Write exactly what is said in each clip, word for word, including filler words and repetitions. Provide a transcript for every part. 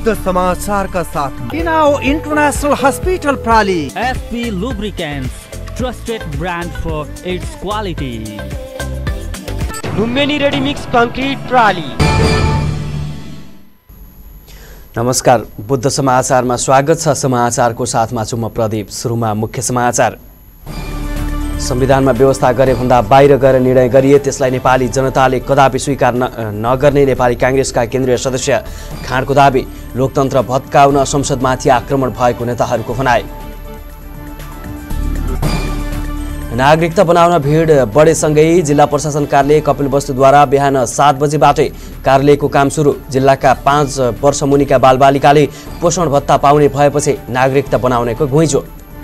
बुद्ध समाचार का साथ टिनाओ इंटरनेशनल हॉस्पिटल प्राली। SP lubricants, trusted brand for its quality. Lumbini ready mix concrete प्राली। नमस्कार, बुद्ध समाचारमा स्वागत छ। समाचारको साथमा छु म प्रदीप। सुरुमा मुख्य समाचार। संविधानमा व्यवस्था गरे भन्दा बाहिर गएर निर्णय गरिए त्यसलाई नेपाली जनताले कदापि स्वीकार नगर्ने नेपाली कांग्रेसका केन्द्रीय सदस्य खाँडको दाबी। लोकतन्त्र भत्काउन संसदमाथि आक्रमण भएको नेताहरूको भनाइ। नागरिकता बनाउन भिड बढेसँगै जिल्ला प्रशासन कार्यालय कपिलवस्तुद्वारा बिहान सात बजेबाटै कार्यालयको काम सुरु। जिल्लाका पाँच वर्ष मुनिका बालबालिकाले पोषण भत्ता पाउने भएपछि नागरिकता बनाउनेको घुइँचो।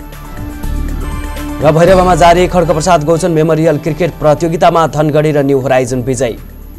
र भैरवमा जारी खड्गप्रसाद गौचन मेमोरियल क्रिकेट प्रतियोगितामा धनगढी र न्यू होराइजन विजयी।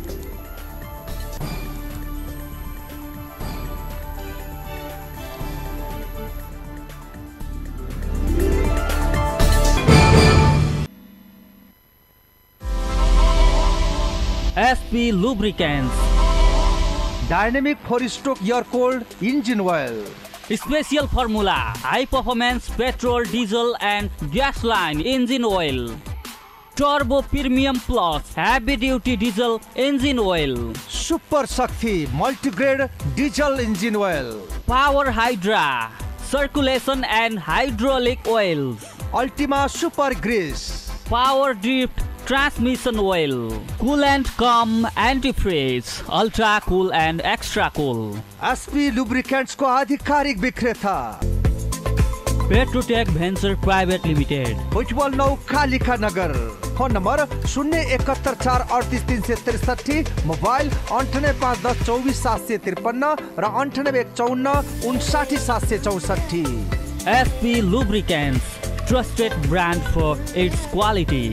SP lubricants, dynamic four stroke air cold engine oil, special formula high performance petrol diesel and gasoline engine oil, turbo premium plus heavy duty diesel engine oil, super Shakti multigrade diesel engine oil, power hydra circulation and hydraulic oils, ultima super grease, power drift transmission oil, coolant cum antifreeze, ultra cool and extra cool. SP lubricants को आधिकारिक विक्रेता Petrotech venture private limited, भुजबल नौ कालिका नगर। Phone number शून्य इकहत्तर चार अड़तीस तीन सौ तिरसठी, मोबाइल अंठानब्बे पाँच दस चौबीस सात सौ तिरपन्न र अंठानब्बे एक चौन्न उनसाठी सात सौ चौसठी। SP lubricants, trusted brand for its quality.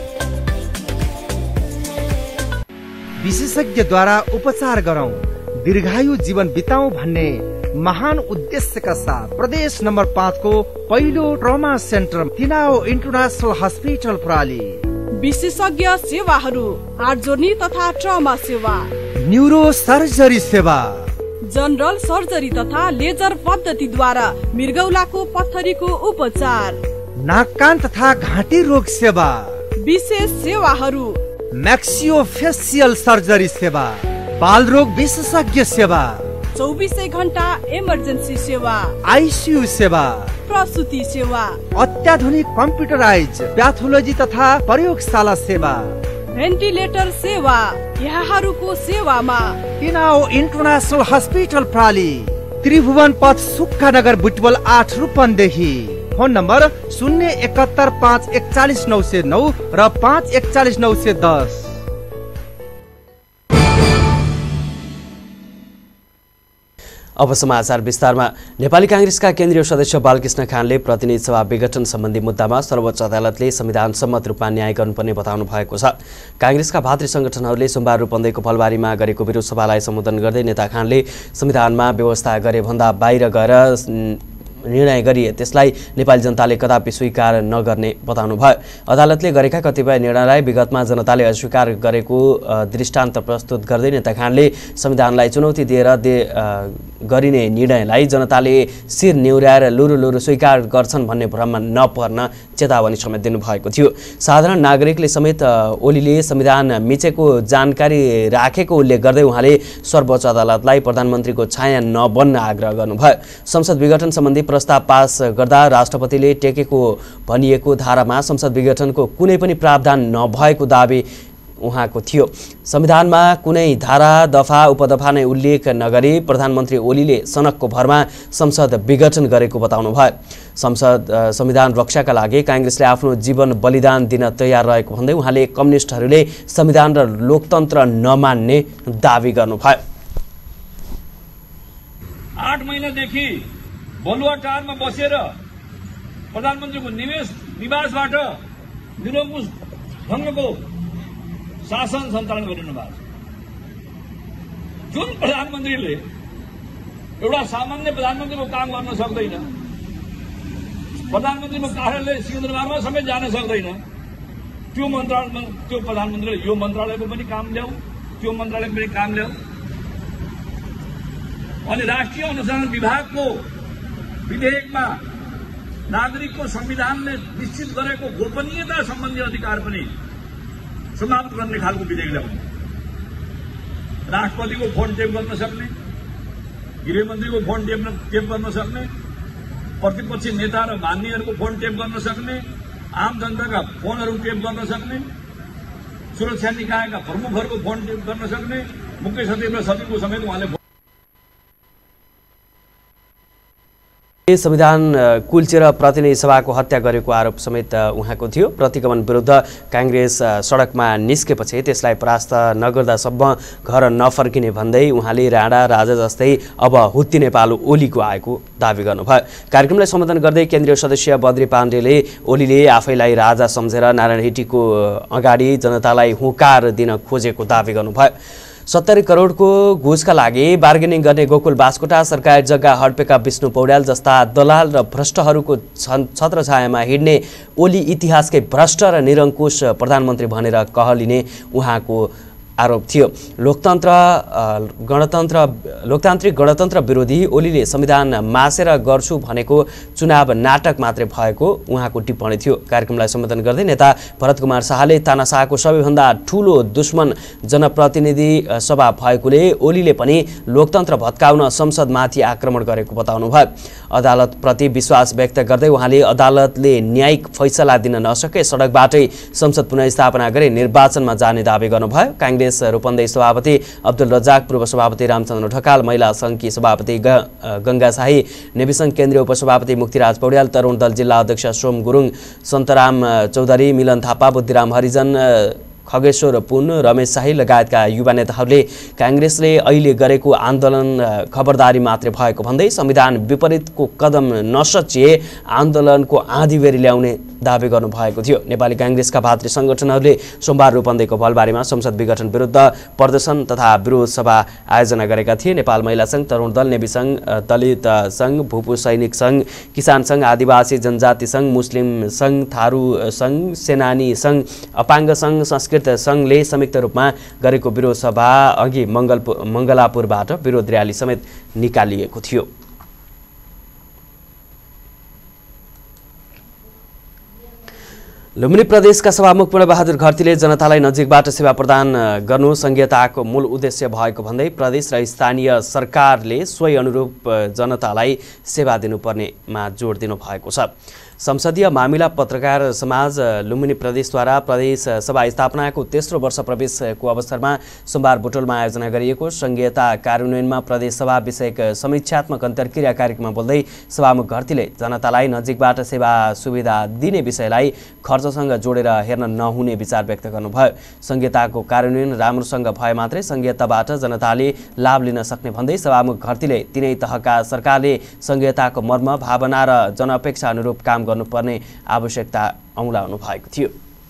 विशेषज्ञद्वारा उपचार गरौं, दीर्घायु जीवन बिताउँ भन्ने महान उद्देश्यका साथ प्रदेश नम्बर पाँच को पहिलो trauma center Tinau international hospital प्राली। विशेषज्ञ सेवाहरू, हार्ट जोर्नी तथा ट्रमा सेवा, न्यूरो सर्जरी सेवा, जनरल सर्जरी तथा लेजर पद्धतिद्वारा मृगौलाको पत्थरीको उपचार, नाक कान तथा घाँटी रोग सेवा, विशेष सेवाहरू, मैक्सियोफेसियल सर्जरी सेवा, बाल रोग विशेषज्ञ सेवा, चौबीसै घण्टा इमर्जेन्सी सेवा, आईसीयू सेवा, प्रसूति सेवा, अत्याधुनिक कम्प्युटराइज प्याथोलोजी तथा प्रयोगशाला सेवा, भेन्टिलेटर सेवा। यहाँहरूको सेवामा टिनाओ इंटरनेशनल हॉस्पिटल प्राली, त्रिभुवन पथ सुक्खा नगर बुटवल आठ रूपन्देही। फोन नंबर शून्य इकहत्तर पाँच एकचालीस नौ सौ नौ र पाँच एकचालीस नौ सौ दस। अब समाचार विस्तारमा। नेपाली कांग्रेसका केन्द्रीय सदस्य बालकृष्ण खानले प्रतिनिधि सभा विघटन सम्बन्धी मुद्दामा सर्वोच्च अदालतले संविधान सम्मत रूपमा न्याय गर्नुपर्ने बताउनु भएको छ। कांग्रेसका भातृ संगठनहरूले सोमबार रूपन्देहीको फलबारीमा गरेको विरोध सभालाई सम्बोधन गर्दै नेता खानले संविधानमा व्यवस्था गरे भन्दा बाहिर गएर निर्णय गरिए त्यसलाई नेपाली जनताले कदापि स्वीकार नगर्ने बताउनु भयो। अदालतले गरेका कतिपय निर्णयलाई विगतमा जनताले अस्वीकार गरेको दृष्टान्त प्रस्तुत गर्दै नेता खानले संविधानलाई चुनौती दिएर दे गरिने निर्णयलाई जनताले शिर निहुर्याएर लुरु लुरु स्वीकार गर्छन् भन्ने भ्रममा नपर्न चेतावनी समेत दिनुभएको थियो। साधारण नागरिकले समेत ओलीले संविधान मिचेको जानकारी राखेको उल्लेख गर्दै उहाँले सर्वोच्च अदालतलाई प्रधानमन्त्रीको छाया नबन्न आग्रह गर्नुभयो। संसद विघटन सम्बन्धी प्रस्ताव पास गर्दा राष्ट्रपतिले टेकेको भनिएको धारामा संसद विघटनको कुनै पनि प्रावधान नभएको दाबी उहाँको थियो। संविधानमा कुनै धारा दफा उपदफा नै उल्लेख नगरी प्रधानमन्त्री ओलीले सनकको भरमा संसद विघटन गरेको बताउनु भयो। संसद संविधान रक्षाका लागि कांग्रेसले आफ्नो जीवन बलिदान दिन तयार रहेको भन्दै उहाँले कम्युनिस्टहरूले संविधान र लोकतन्त्र नमान्ने दाबी गर्नुभयो। आठ महिनादेखि बलुवाटारमा बसेर प्रधानमन्त्रीको निवेश निवासबाट निरङ्कुश ढङ्गको शासन सञ्चालन गरिनु भएको छ। जुन प्रधानमन्त्रीले एउटा सामान्य प्रधानमन्त्रीको काम गर्न सक्दैन, प्रधानमन्त्रीको कार्यालय सिंहदरबारमा समेत जान सक्दैन, त्यो मन्त्रालय त्यो प्रधानमन्त्रीले यो मन्त्रालयको पनि काम ल्याऊ, त्यो मन्त्रालयको पनि काम ल्याऊ। अनि राष्ट्रिय अनुसन्धान विभागको विधेयकमा नागरिकको संविधानले निश्चित गरेको गोपनीयता सम्बन्धी अधिकार पनि समाप्त गर्ने खालको विधेयक ल्याउने, राष्ट्रपतिको फोन टेप गर्न सक्ने, गृहमन्त्रीको फोन टेप टेप गर्न सक्ने, प्रतिपक्षी नेता र मान्यहरूको फोन टेप गर्न सक्ने, आम जनताका फोनहरू टेप गर्न सक्ने, सुरक्षा निकायका प्रमुखहरूको फोन टेप गर्न सक्ने, मुख्य सचिव र सचिवको समेत उहाँले संविधान कुल्चेर प्रतिनिधि सभाको हत्या गरेको आरोप समेत उहाँको थियो। प्रतिगमन विरुद्ध कांग्रेस सडकमा निस्केपछि त्यसलाई परास्त नगर्दासम्म घर नफर्किने भन्दै उहाँले राणा राजा जस्तै अब हुत्ती नेपाल ओलीको आएको दावी गर्नुभयो। कार्यक्रमलाई सम्बोधन गर्दै केन्द्रीय सदस्य बद्री पाण्डेले ओलीले आफैलाई राजा सम्झेर नारायण हिटीको अगाडि जनतालाई हुँकार दिन खोजेको दावी गर्नुभयो। सत्तरी करोडको घुसका लागि बार्गेनिङ गर्ने गोकुल बास्कोटा, सरकारी जग्गा हडपेका विष्णु पौड्याल जस्ता दलाल र भ्रष्टहरूको छत्रछायामा हिँड्ने ओली इतिहासकै भ्रष्ट र निरङ्कुश प्रधानमन्त्री भनेर कहलिने उहाँको आरोप थियो। लोकतन्त्र गणतन्त्र लोकतान्त्रिक गणतन्त्र विरोधी ओलीले संविधान मासेर गर्छु भनेको चुनाव नाटक मात्रै भएको उहाँको टिप्पणी थियो। कार्यक्रमलाई सम्बोधन गर्दै नेता भरत कुमार शाहले तानाशाहको सबैभन्दा ठूलो दुश्मन जनप्रतिनिधि सभा भएकोले ओलीले पनि लोकतन्त्र भत्काउन संसदमाथि आक्रमण गरेको बताउनुभयो। अदालतप्रति विश्वास व्यक्त गर्दै उहाँले अदालतले न्यायिक फैसला दिन नसके सडकबाटै संसद पुनर्स्थापना गरी निर्वाचनमा जाने दावी गर्नुभयो। कांग्रेस रूपन्देही सभापति अब्दुल रजाक, पूर्व सभापति रामचन्द्र ढकाल, महिला संघकी सभापति गंगा शाही, नेवी संघ केन्द्रीय उपसभापति मुक्तिराज पौड्याल, तरुण दल जिल्ला अध्यक्ष सोम गुरुङ, सन्तराम चौधरी, मिलन थापा, बुद्धिराम हरिजन, खगेश्वर पुन, रमेश शाही लगायतका युवा नेताहरूले कांग्रेसले अहिले गरेको आन्दोलन खबरदारी मात्रै भएको भन्दै संविधान विपरीतको कदम नसचिए आन्दोलनको आँधीबेरी ल्याउने दावी गर्नुभएको थियो। नेपाली कांग्रेसका भातृ संगठनहरूले सोमबार रूपन्देहीको भलबारीमा संसद विघटन विरुद्ध प्रदर्शन तथा विरोध सभा आयोजना गरेका थिए। नेपाल महिला संघ, तरुण दल, नेवी संघ, दलित संघ, भूपू सैनिक संघ, किसान संघ, आदिवासी जनजाति संघ, मुस्लिम संघ, थारू संघ, सेनानी संघ, अपाङ्ग संघ, संस्कृत संघले संयुक्त रूपमा गरेको विरोध सभा अघि मंगलपुर मंगलापुरबाट विरोध र्याली समेत निकालिएको थियो। लुम्बिनी प्रदेशका सभामुख पूर्णबहादुर घरतीले जनतालाई नजिकबाट सेवा प्रदान गर्नु संघीयताको मूल उद्देश्य भएको भन्दै प्रदेश र स्थानीय सरकारले सोही अनुरूप जनतालाई सेवा दिनुपर्नेमा जोड दिनु भएको छ। संसदीय मामिला पत्रकार समाज लुम्बिनी प्रदेशद्वारा प्रदेश सभा स्थापनाको तेस्रो वर्ष प्रवेशको अवसरमा सोमबार बुटोलमा आयोजना गरिएको संघीयता कार्यान्वयनमा प्रदेश सभा विषयक समीक्षात्मक अन्तर्क्रिया कार्यक्रममा बोल्दै सभामुख घरतीले जनतालाई नजिकबाट सेवा सुविधा दिने विषयलाई खर्चसँग जोडेर हेर्न नहुने विचार व्यक्त गर्नुभयो। संघीयताको कार्यान्वयन राम्रोसँग भए मात्रै संघीयताबाट जनताले लाभ लिन सक्ने भन्दै सभामुख घरतीले तिनै तहका सरकारले संघीयताको मर्म, भावना र जनअपेक्षा अनुरूप काम गर्नुपर्ने आवश्यकता औँलाउनु भएको थियो।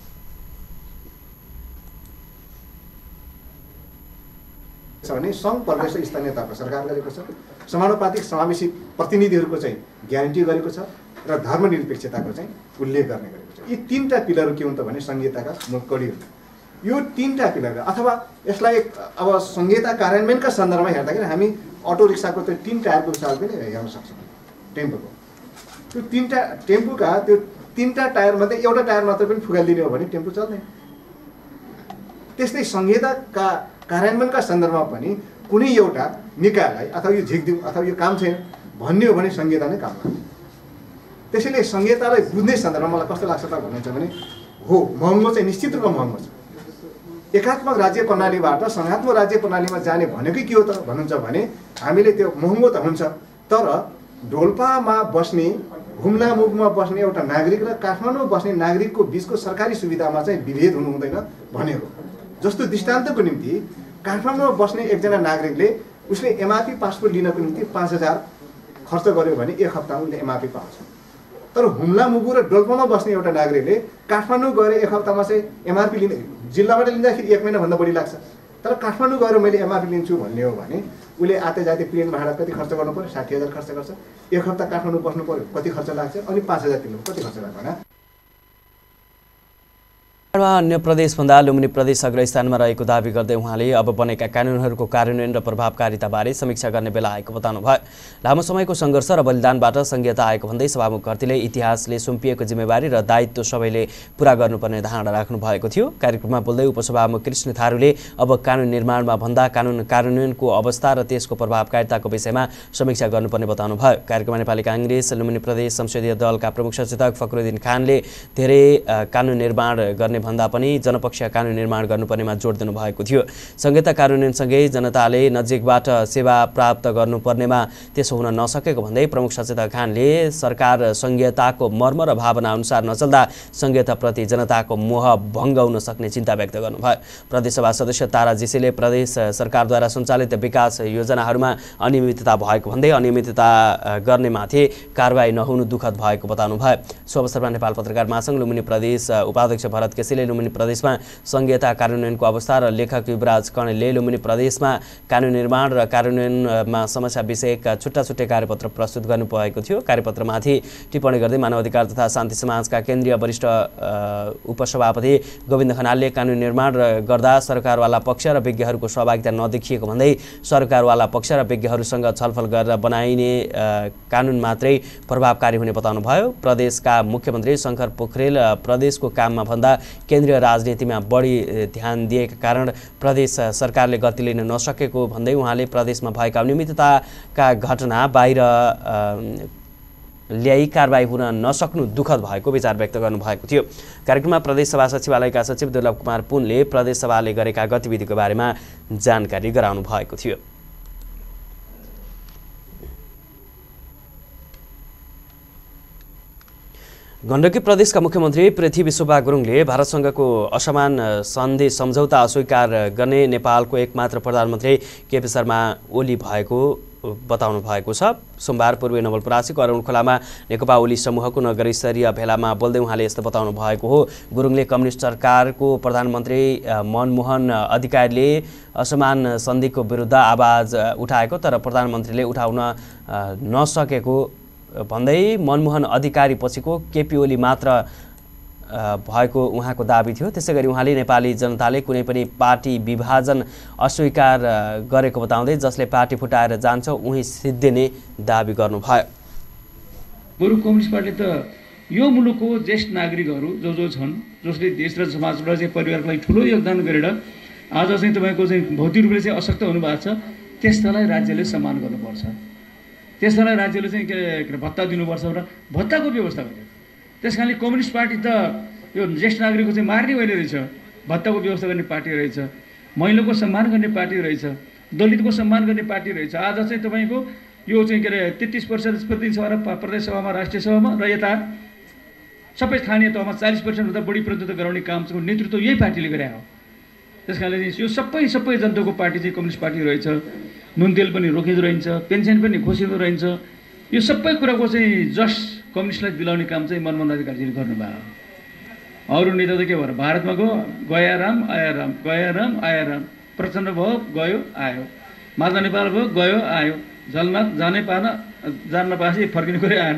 भने सङ्घ प्रदेश स्थानीय तहको सरकार गरेको छ, समानुपातिक समावेशी प्रतिनिधिहरूको चाहिँ ग्यारेन्टी गरेको छ र धर्मनिरपेक्षताको चाहिँ उल्लेख गर्ने गरेको छ। यी तीनटा पिलर के हुन् त भने संघीयताका मूल कडी हुन्। यो तीनटा पिलर अथवा यसलाई अब संघीयता कार्यान्वयनका सन्दर्भमा हेर्दाखेरि हामी अटो रिक्साको त्यो तीन टायरको मिसाल पनि हेर्न सक्छौँ। टेम्पोको त्यो तीनटा टेम्पोका त्यो तीनटा टायर मध्ये एउटा टायर मात्र पनि फुगाइदिने हो भने टेम्पो चल्दैन। त्यस्तै संघीयताका कार्यान्वयनका सन्दर्भमा पनि कुनै एउटा निकायलाई अथवा यो झिक्दिउँ अथवा यो काम छैन भन्ने हो भने संघीयता नै काम गर्छ। त्यसैले संघीयतालाई बुझ्ने सन्दर्भमा मलाई कस्तो लाग्छ त भन्नुहुन्छ भने हो महँगो चाहिँ निश्चित रूपमा महँगो छ। एकात्मक राज्य प्रणालीबाट संघात्मक राज्य प्रणालीमा जाने भनेकै के हो त भन्नुहुन्छ भने हामीले त्यो महँगो त हुन्छ, तर डोल्पामा बस्ने, हुम्ला मुगमा बस्ने एउटा नागरिक र काठमाडौँमा बस्ने नागरिकको बिचको सरकारी सुविधामा चाहिँ विभेद हुनु हुँदैन भनेको। जस्तो दृष्टान्तको निम्ति काठमाडौँमा बस्ने एकजना नागरिकले उसले एमआरपी पासपोर्ट लिनको निम्ति पाँच हजार खर्च गर्यो भने एक हप्तामा उसले एमआरपी पाउँछ। तर हुम्ला मुगु र डोल्पामा बस्ने एउटा नागरिकले काठमाडौँ गएर एक हप्तामा चाहिँ एमआरपी लिने जिल्लाबाट लिँदाखेरि एक महिनाभन्दा बढी लाग्छ। तर काठमाडौँ गएर मैले एमआरपी लिन्छु भन्ने हो भने उसले आते जाते प्लेन भाडा कति खर्च गर्नु पर्यो, साठी हजार खर्च गर्छ। एक हप्ता काठमाडौँ बस्नु पर्यो कति खर्च लाग्छ, अनि पाँच हजार तिर्नु कति खर्च लाग्छ। निर्माणमा अन्य प्रदेशभन्दा लुम्बिनी प्रदेश अग्रस्थानमा रहेको दावी गर्दै उहाँले अब बनेका कानुनहरूको कार्यान्वयन र प्रभावकारिताबारे समीक्षा गर्ने बेला आएको बताउनुभयो। लामो समयको सङ्घर्ष र बलिदानबाट संघीयता आएको भन्दै सभामुख घरतीले इतिहासले सुम्पिएको जिम्मेवारी र दायित्व सबैले पूरा गर्नुपर्ने धारणा राख्नु भएको थियो। कार्यक्रममा बोल्दै उपसभामुख कृष्ण थारूले अब कानुन निर्माणमा भन्दा कानुन कार्यान्वयनको अवस्था र त्यसको प्रभावकारिताको विषयमा समीक्षा गर्नुपर्ने बताउनुभयो। कार्यक्रममा नेपाली काङ्ग्रेस लुम्बिनी प्रदेश संसदीय दलका प्रमुख सचेतक फक्रुद्दिन खानले धेरै कानुन निर्माण गर्ने भन्दा पनि जनपक्षीय कानुन निर्माण गर्नुपर्नेमा जोड दिनुभएको थियो। संहिता कार्यान्वयनसँगै जनताले नजिकबाट सेवा प्राप्त गर्नुपर्नेमा त्यसो हुन नसकेको भन्दै प्रमुख सचेतक खानले सरकार संहिताको मर्म र भावना अनुसार नचल्दा संहिताप्रति जनताको मोह भङ्ग हुन सक्ने चिन्ता व्यक्त गर्नुभयो। प्रदेशसभा सदस्य तारा जीसीले प्रदेश सरकारद्वारा सञ्चालित विकास योजनाहरूमा अनियमितता भएको भन्दै अनियमितता गर्नेमाथि कारबाही नहुनु दुःखद भएको बताउनुभयो। सो अवसरमा नेपाल पत्रकार महासङ्घ लुम्बिनी प्रदेश उपाध्यक्ष भरत केसीले लुम्बिनी प्रदेशमा संहिता कार्यान्वयनको अवस्था र लेखक युवराज कणेलले लुम्बिनी प्रदेशमा कानुन निर्माण र कार्यान्वयनमा समस्या विषयक छुट्टा छुट्टै कार्यपत्र प्रस्तुत गर्नुभएको थियो। कार्यपत्रमाथि टिप्पणी गर्दै मानव अधिकार तथा शान्ति समाजका केन्द्रीय वरिष्ठ उपसभापति गोविन्द खनालले कानुन निर्माण गर्दा सरकारवाला पक्ष र विज्ञहरूको सहभागिता नदेखिएको भन्दै सरकारवाला पक्ष र विज्ञहरूसँग छलफल गरेर बनाइने कानुन मात्रै प्रभावकारी हुने बताउनुभयो। प्रदेशका मुख्यमन्त्री शङ्कर पोखरेल प्रदेशको काममा भन्दा केन्द्रीय राजनीतिमा बढी ध्यान दिएका कारण प्रदेश सरकारले गति लिन नसकेको भन्दै उहाँले प्रदेशमा भएका अनियमितताका घटना बाहिर ल्याई कारबाही हुन नसक्नु दुःखद भएको विचार व्यक्त गर्नुभएको थियो। कार्यक्रममा प्रदेशसभा सचिवालयका सचिव दुर्लभ कुमार पुनले प्रदेशसभाले गरेका गतिविधिको बारेमा जानकारी गराउनु भएको थियो। गण्डकी प्रदेशका मुख्यमन्त्री पृथ्वी विश्वबा गुरुङले भारतसँगको असमान सन्धि सम्झौता अस्वीकार गर्ने नेपालको एकमात्र प्रधानमन्त्री केपी शर्मा ओली भएको बताउनु भएको छ। सोमबार पूर्वी नवलपरासीको अरुण खोलामा नेकपा ओली समूहको नगरस्तरीय भेलामा बोल्दै उहाँले यस्तो बताउनु भएको हो। गुरुङले कम्युनिस्ट सरकारको प्रधानमन्त्री मनमोहन अधिकारीले असमान सन्धिको विरुद्ध आवाज उठाएको तर प्रधानमन्त्रीले उठाउन नसकेको भन्दै मनमोहन अधिकारी पछिको केपी ओली मात्र भएको उहाँको दाबी थियो। त्यसैगरी उहाँले नेपाली जनताले कुनै पनि पार्टी विभाजन अस्वीकार गरेको बताउँदै जसले पार्टी फुटाएर जान्छ उही सिद्धिने दाबी गर्नुभयो। बरु कम्युनिस्ट पार्टी त यो मुलुकको ज्येष्ठ नागरिकहरू जो जो छन् जसले देश र समाज र चाहिँ परिवारको लागि ठुलो योगदान गरेर आज चाहिँ तपाईँको चाहिँ भौतिक रूपले चाहिँ अशक्त हुनुभएको छ त्यस्तालाई राज्यले सम्मान गर्नुपर्छ। त्यसलाई राज्यले चाहिँ के भत्ता दिनुपर्छ र भत्ताको व्यवस्था गर्यो। त्यस कारणले कम्युनिस्ट पार्टी त यो ज्येष्ठ नागरिकको चाहिँ मार्ने मैले रहेछ, भत्ताको व्यवस्था गर्ने पार्टी रहेछ, महिलाको सम्मान गर्ने पार्टी रहेछ, दलितको सम्मान गर्ने पार्टी रहेछ। आज चाहिँ तपाईँको यो चाहिँ के अरे तेत्तिस प्रतिशत प्रतिनिधि सभा र प्रदेश सभामा राष्ट्रिय सभामा र यता सबै स्थानीय तहमा चालिस पर्सेन्टभन्दा बढी प्रतिनिधित्व गराउने काम चाहिँ नेतृत्व यही पार्टीले गरे हो। त्यस कारणले यो सबै सबै जनताको पार्टी चाहिँ कम्युनिस्ट पार्टी रहेछ। नुन तेल पनि रोकिँदो रहन्छ, पेन्सन पनि खोसिँदो रहन्छ। यो सबै कुराको चाहिँ जस कम्युनिस्टलाई दिलाउने काम चाहिँ मनमोहन अधिकारीले गर्नुभयो। अरू नेता त के भयो, भारतमा गयो गया राम आया राम, गया राम आया राम, प्रचण्ड भयो गयो आयो, माधव नेपाल भयो गयो आयो, झलनाथ जानै पाएन, जान्न पाएपछि फर्किने कुरै आएन।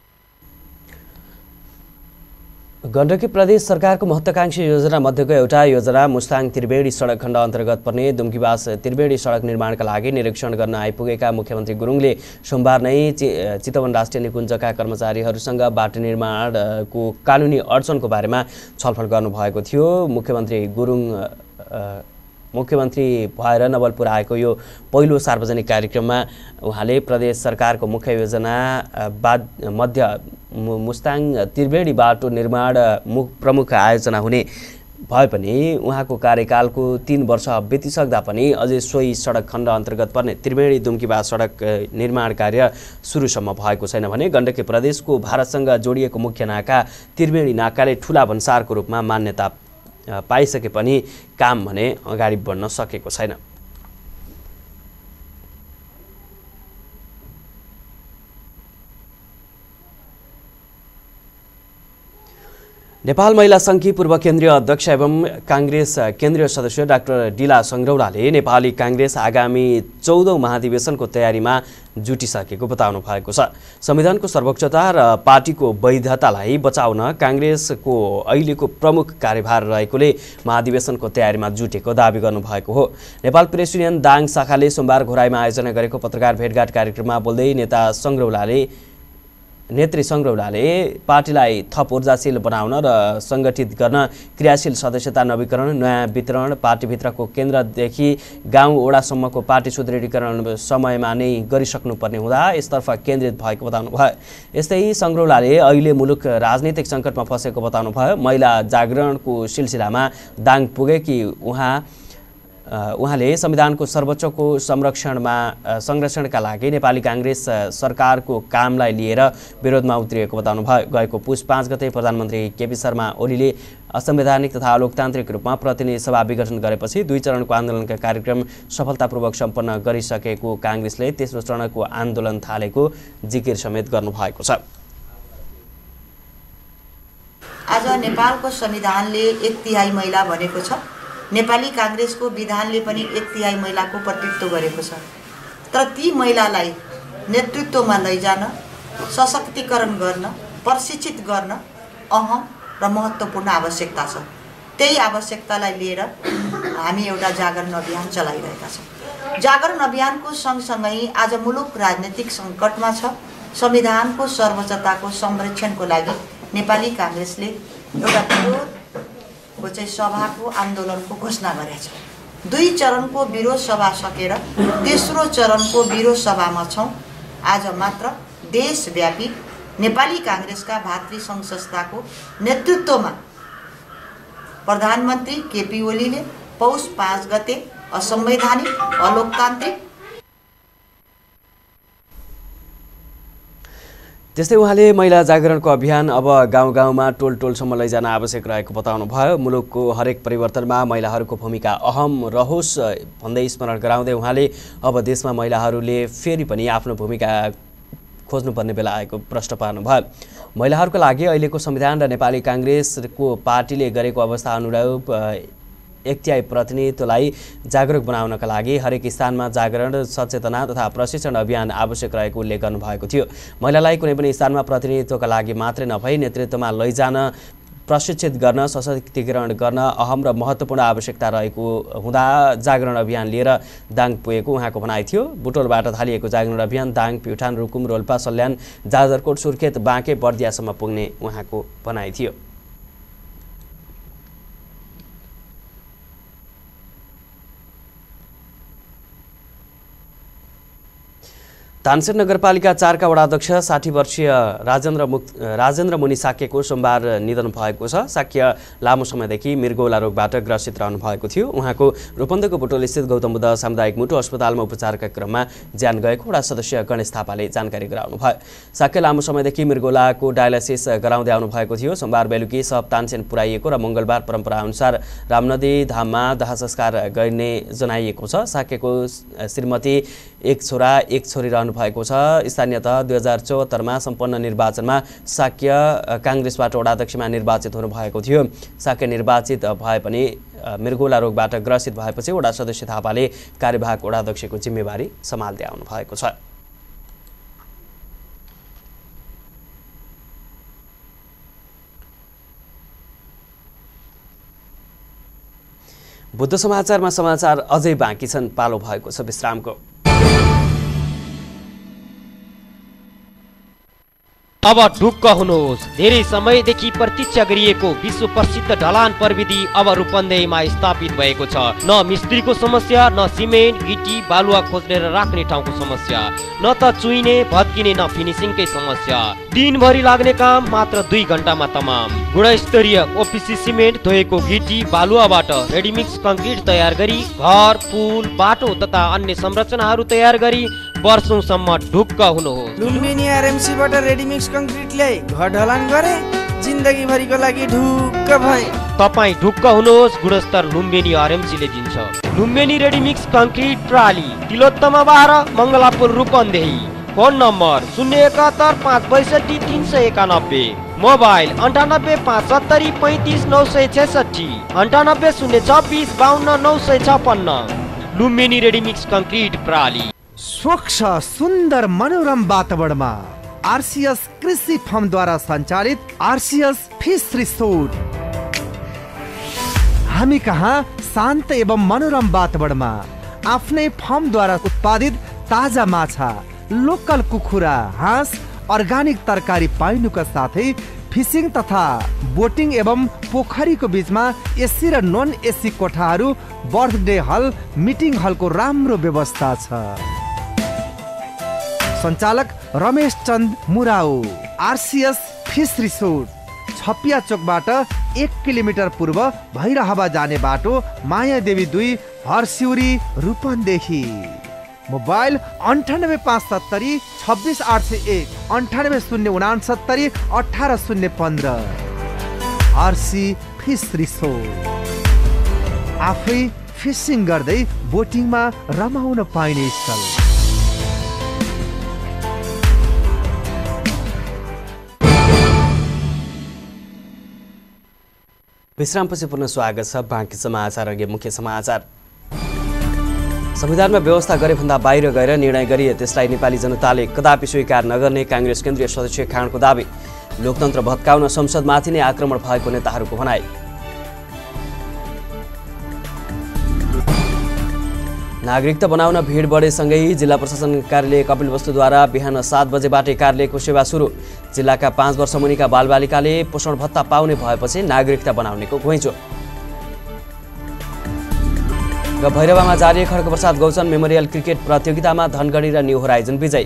गण्डकी प्रदेश सरकारको महत्त्वाकांक्षी योजना मध्येको एउटा योजना मुस्ताङ त्रिवेणी सडक खण्ड अन्तर्गत पर्ने दुम्कीवास त्रिवेणी सडक निर्माणका लागि निरीक्षण गर्न आइपुगेका मुख्यमन्त्री गुरुङले सोमबार नै चितवन राष्ट्रिय निकुञ्जका कर्मचारीहरूसँग बाटो निर्माणको कानुनी अडचनको बारेमा छलफल गर्नुभएको थियो। मुख्यमन्त्री गुरुङ मुख्यमन्त्री भएर नवलपुर आएको यो पहिलो सार्वजनिक कार्यक्रममा उहाँले प्रदेश सरकारको मुख्य योजना बाद मध्य मुस्ताङ त्रिवेणी बाटो निर्माण प्रमुख आयोजना हुने भए पनि उहाँको कार्यकालको तीन वर्ष बितिसक्दा पनि अझै सोही सडक खण्ड अन्तर्गत पर्ने त्रिवेणी दुम्कीवास सडक निर्माण कार्य सुरुसम्म भएको छैन भने गण्डकी प्रदेशको भारतसँग जोडिएको मुख्य नाका त्रिवेणी नाकाले ठुला भन्सारको रूपमा मान्यता पाइसके पनि काम भने अगाडि बढ्न सकेको छैन। नेपाल महिला सङ्घकी पूर्व केन्द्रीय अध्यक्ष एवं काङ्ग्रेस केन्द्रीय सदस्य डाक्टर डिला सङ्ग्रौलाले नेपाली काङ्ग्रेस आगामी चौधौँ महाधिवेशनको तयारीमा जुटिसकेको बताउनु भएको छ। संविधानको सर्वोच्चता र पार्टीको वैधतालाई बचाउन काङ्ग्रेसको अहिलेको प्रमुख कार्यभार रहेकोले महाधिवेशनको तयारीमा जुटेको दावी गर्नुभएको हो। नेपाल प्रेस युनियन दाङ शाखाले सोमबार घोराईमा आयोजना गरेको पत्रकार भेटघाट कार्यक्रममा बोल्दै नेता सङ्ग्रौलाले नेत्री सङ्ग्रौलाले पार्टीलाई थप ऊर्जाशील बनाउन र सङ्गठित गर्न क्रियाशील सदस्यता नवीकरण, नयाँ वितरण, पार्टीभित्रको केन्द्रदेखि गाउँ वडासम्मको पार्टी सुदृढीकरण समयमा नै गरिसक्नुपर्ने हुँदा यसतर्फ केन्द्रित भएको बताउनु भयो। यस्तै सङ्ग्रौलाले अहिले मुलुक राजनीतिक सङ्कटमा फँसेको बताउनु भयो। महिला जागरणको सिलसिलामा दाङ पुगेकी उहाँ उहाँले संविधानको सर्वोच्चको संरक्षणमा संरक्षणका लागि नेपाली काङ्ग्रेस सरकारको कामलाई लिएर विरोधमा उत्रिएको बताउनु भयो। गएको पुस पाँच गते प्रधानमन्त्री केपी शर्मा ओलीले असंवैधानिक तथा अलोकतान्त्रिक रूपमा प्रतिनिधि सभा विघटन गरेपछि दुई चरणको आन्दोलनका कार्यक्रम सफलतापूर्वक सम्पन्न गरिसकेको काङ्ग्रेसले तेस्रो चरणको आन्दोलन थालेको जिकिर समेत गर्नुभएको छ। आज नेपालको संविधानले एक तिहाई महिला भनेको छ। नेपाली काङ्ग्रेसको विधानले पनि एक तिहाई महिलाको प्रतिनिधित्व गरेको छ। तर ती महिलालाई नेतृत्वमा लैजान, सशक्तिकरण गर्न, प्रशिक्षित गर्न अहम र महत्त्वपूर्ण आवश्यकता छ। त्यही आवश्यकतालाई लिएर हामी एउटा जागरण अभियान चलाइरहेका छौँ। जागरण अभियानको सँगसँगै आज मुलुक राजनीतिक सङ्कटमा छ। संविधानको सर्वोच्चताको संरक्षणको लागि नेपाली काङ्ग्रेसले एउटा विरोध को चाहिँ सभाको आन्दोलनको घोषणा गरेछ। दुई चरणको विरोध सभा सकेर तेस्रो चरणको विरोध सभामा छौँ। आज मात्र देशव्यापी नेपाली काङ्ग्रेसका भातृ सङ्घ संस्थाको नेतृत्वमा प्रधानमन्त्री केपी ओलीले पौष पाँच गते असंवैधानिक, अलोकतान्त्रिक त्यस्तै उहाँले महिला जागरणको अभियान अब गाउँ गाउँमा टोल टोलसम्म लैजान आवश्यक रहेको बताउनु भयो। मुलुकको हरेक परिवर्तनमा महिलाहरूको भूमिका अहम रहोस् भन्दै स्मरण गराउँदै उहाँले अब देशमा महिलाहरूले फेरि पनि आफ्नो भूमिका खोज्नुपर्ने बेला आएको प्रश्न पार्नुभयो। महिलाहरूको लागि अहिलेको संविधान र नेपाली काङ्ग्रेसको पार्टीले गरेको अवस्था अनुरूप एक तिहाई प्रतिनिधित्वलाई जागरुक बनाउनका लागि हरेक स्थानमा जागरण, सचेतना तथा प्रशिक्षण अभियान आवश्यक रहेको उल्लेख गर्नुभएको थियो। महिलालाई कुनै पनि स्थानमा प्रतिनिधित्वका लागि मात्रै नभई नेतृत्वमा लैजान, प्रशिक्षित गर्न, सशक्तिकरण गर्न अहम र महत्त्वपूर्ण आवश्यकता रहेको हुँदा जागरण अभियान लिएर दाङ पुगेको उहाँको भनाइ थियो। बुटोलबाट थालिएको जागरण अभियान दाङ, प्युठान, रुकुम, रोल्पा, सल्यान, जाजरकोट, सुर्खेत, बाँके, बर्दियासम्म पुग्ने उहाँको भनाइ थियो। तानसेन नगरपालिका चारका वडाध्यक्ष साठी वर्षीय राजेन्द्र मुक्त राजेन्द्र मुनि साक्यको सोमबार निधन भएको छ। साक्य लामो समयदेखि मृगौला रोगबाट ग्रसित रहनु भएको थियो। उहाँको रूपन्देहीको बुटोलस्थित गौतम बुद्ध सामुदायिक मुटु अस्पतालमा उपचारका क्रममा ज्यान गएको वडा सदस्य गणेश थापाले जानकारी गराउनु भयो। साक्य लामो समयदेखि मृगौलाको डायलासिस गराउँदै आउनु भएको थियो। सोमबार बेलुकी सब तानसेन पुर्याइएको र मङ्गलबार परम्पराअनुसार रामनदी धाममा दाह संस्कार गर्ने जनाइएको छ। साक्यको श्रीमती एक छोरा एक छोरी रहनु भएको छ। स्थानीयतः दुई हजार चौहत्तरमा सम्पन्न निर्वाचनमा साक्य काङ्ग्रेसबाट वडाध्यक्षमा निर्वाचित हुनुभएको थियो। साक्य निर्वाचित भए पनि मृगौला रोगबाट ग्रसित भएपछि वडा सदस्य थापाले कार्यवाहक वडाध्यक्षको जिम्मेवारी सम्हाल्दै आउनु भएको छ। बुद्ध समाचारमा समाचार अझै बाँकी छन्। पालो भएको छ विश्रामको। अब ढुक्क हुनुहोस्। धेरै समयदेखि प्रतीक्षा गरिएको विश्व प्रसिद्ध ढलान प्रविधि अब रूपन्देहीमा स्थापित भएको छ। न मिस्त्रीको समस्या, न सिमेन्ट, गिटी, बालुवा खोज्ने र राख्ने ठाउँको समस्या, न त चुइने, भत्किने, न फिनिसिङकै समस्या। दिनभरि लाग्ने काम मात्र दुई घण्टामा तमाम। गुणस्तरीय ओपिसी सिमेन्ट, धोएको गिटी, बालुवाबाट रेडिमिक्स कङ्क्रिट तयार गरी घर, पुल, बाटो तथा अन्य संरचनाहरू तयार गरी वर्षौंसम्म ढुक्क हुनुहोस्। लुम्बिनी आरएमसीबाट रेडिमिक्स कङ्क्रिट ल्याई घर ढलान गरे, जिन्दगी भरिको लागि ढुक्क भए। तपाईँ ढुक्क हुनुहोस्, गुणस्तर लुम्बिनी आरएमसीले दिन्छ। लुम्बिनी रेडिमिक्स कङ्क्रिट प्राली, तिलोत्तमा बाह्र, मङ्गलापुर, रूपन्देही। फोन नम्बर शून्य एकहत्तर पाँच बैसठी तीन सय एकानब्बे, मोबाइल अन्ठानब्बे पाँच सत्तरी पैँतिस नौ सय छैसठी, अन्ठानब्बे शून्य छब्बिस बाहन्न नौ सय छप्पन्न। लुम्बिनी रेडिमिक्स कङ्क्रिट प्रणाली। स्वच्छ सुन्दर मनोरम वातावरणमा आरसीएस कृषि फर्मद्वारा सञ्चालित आरसीएस फिस रिसोर्ट। हामी कहाँ शान्त एवं मनोरम वातावरणमा आफ्नै फर्मद्वारा उत्पादित ताजा माछा, लोकल कुखुरा, हाँस, अर्गानिक तरकारी पाइनुका साथै फिसिङ तथा बोटिङ एवं पोखरीको बीचमा एसी र नन एसी कोठाहरू, बर्थडे हल, मिटिङ हलको राम्रो व्यवस्था छ। सञ्चालक Ramesh Chand Murau. RCS fish resort, Chhapiya चोकबाट एक किलोमिटर पूर्व भैरहवा जाने बाटो, माया देवी दुई, हरसिउरी, रूपन्देही। मोबाइल अन्ठानब्बे पाँच सत्तरी छब्बिस आठ सय एक, अन्ठानब्बे शून्य उनासत्तरी अठार शून्य पन्ध्र। आरसी फिस रिसोर्ट, आफै फिसिङ गर्दै बोटिङमा रमाउन पाइने स्थल। विश्रामपछि पुनः स्वागत छ। बाँकी समाचार अघि मुख्य समाचार। संविधानमा व्यवस्था गरेभन्दा बाहिर गएर निर्णय गरिए त्यसलाई नेपाली जनताले कदापि स्वीकार नगर्ने काङ्ग्रेस केन्द्रीय सदस्य खाँडको दावी। लोकतन्त्र भत्काउन संसदमाथि नै आक्रमण भएको नेताहरूको भनाइ। नागरिकता बनाउन भिड बढेसँगै जिल्ला प्रशासन कार्यालय कपिलवस्तुद्वारा बिहान सात बजेबाटै कार्यालयको सेवा सुरु। जिल्लाका पाँच वर्ष मुनिका बालबालिकाले पोषण भत्ता पाउने भएपछि नागरिकता बनाउनेको घुइँचो। र भैरवामा जारी खड्गप्रसाद गौचन मेमोरियल क्रिकेट प्रतियोगितामा धनगढी र न्यू होराइजन विजयी।